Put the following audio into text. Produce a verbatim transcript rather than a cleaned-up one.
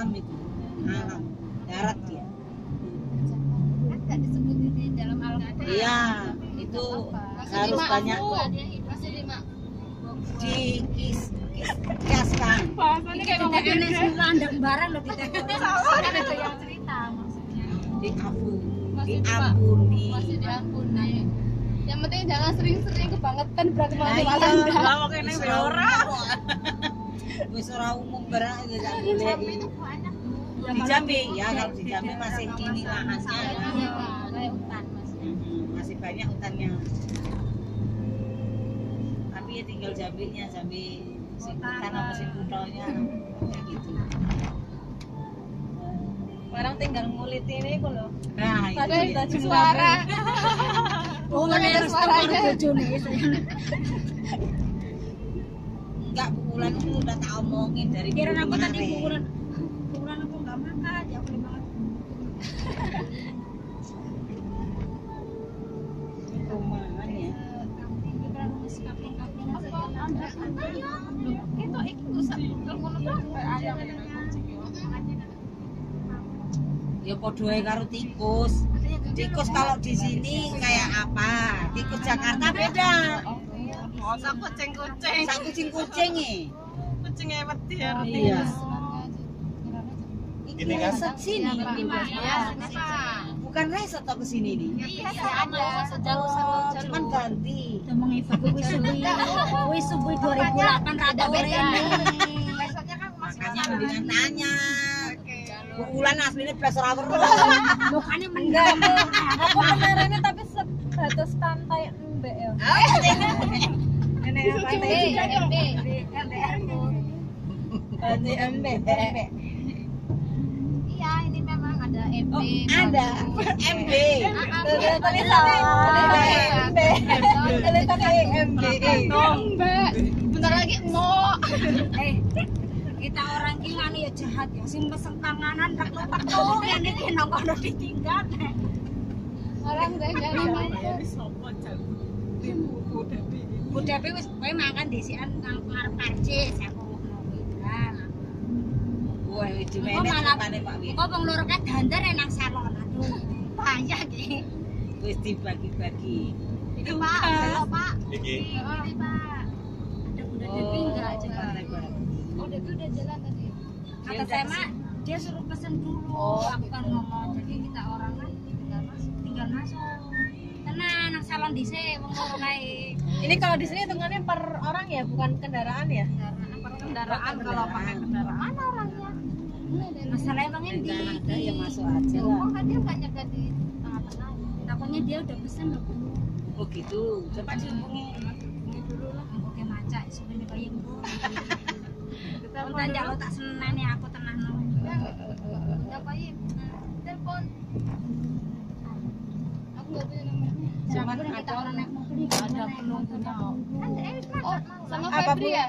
alam itu, alam darat dia. Kan nggak disebut di dalam Al-Quran. Iya, itu harus banyak Masih lima. dikisahkan. Bahasanya kayak ngomong Ini semua andang barang loh di teko. kan ada yang cerita maksudnya. Diampun, Masih diampuni. Masih diampuni. Yang penting jangan sering-sering kebangetan berantem Nah, sama iya, Anda. kalau kene ora. Wis ora umum barang ya gak boleh. Di Jambi ya, kalau di Jambi masih ini lahannya ya. Kayak hutan Mas. Mhm, masih banyak hutannya. Tapi ya tinggal Jambinya, Jambi sing hutan apa sing kuthonya kayak gitu. Orang tinggal ngulit ini kok loh. Nah, itu Tapi ya. suara. Oh, Kan ada suaranya. Enggak, pukulan itu udah tak omongin dari Kira aku tadi kemarin. pukulan pukulan aku nggak makan, ya aku banget. Rumahan ya. Itu iki usah ngono ayam. Ya podoe karo tikus. Tikus kalau di sini kayak apa? Tikus Jakarta beda. Oh, sak kucing-kucing. Sak kucing-kucing e. Kucing ewet Iya. Ini kan Reset sini. Iya, Bukan reset atau kesini nih. Iya, ada sejauh satu jalur. Cuman ganti. Ngomong Iva kuwi subuh. Kuwi subuh dua ribu delapan rada beda. ini. Besoknya kan masih Makanya mendingan tanya. Bulan aslinya belas rawur. Mukanya menggam. Aku kemarinnya tapi sebatas pantai embek ya. Nenek apa B, M B. Ganti embek. Iya, ini memang ada M B. Oh, ada M B. Tulisannya M B. Tulisannya M B. Mbak, bentar lagi no. Eh, kita orang ki ngene ya jahat ya sing pesen panganan tekuk-tekuk ngene iki nang kono ditinggal. Orang saya jadi mana? Bu Devi wis kowe makan dhisikan nang ngarep karcis aku mau bilang. Wah, Kok dimene malah rupane Pak Wi. kok wong loro kan dandar nang salon. Aduh, bahaya ki. Wis dibagi-bagi. Ini Pak, halo Pak. iki Ini Pak. Ada Bu Devi enggak Oh, coba. lebar. Oh, dia tuh udah jalan tadi. Kata saya mah dia suruh pesen dulu. Aku kan ngomong jadi kita orang kan tinggal masuk, tinggal masuk. Tenang nang salon dhisik wong loro kae. Ini kalau di sini hitungannya per orang ya, bukan kendaraan ya? Kendaraan kalau pakai kendaraan. Mana orangnya? Masalahnya bang Endi. Ada ya masuk aja Oh, lah. kan dia nggak nyegat di tengah-tengah. Takutnya dia udah pesen loh. Oh gitu. Coba dihubungi. Ini dulu lah. Oke maca sebenarnya kayak gitu. Kita kalau tak seneng ya aku tenang no. Ngapain? Telepon. Aku nggak punya nomornya. Cuman Kita ada orang naik mobil. Ada penumpangnya. Kan eh, oh, sama Apa Febri ya?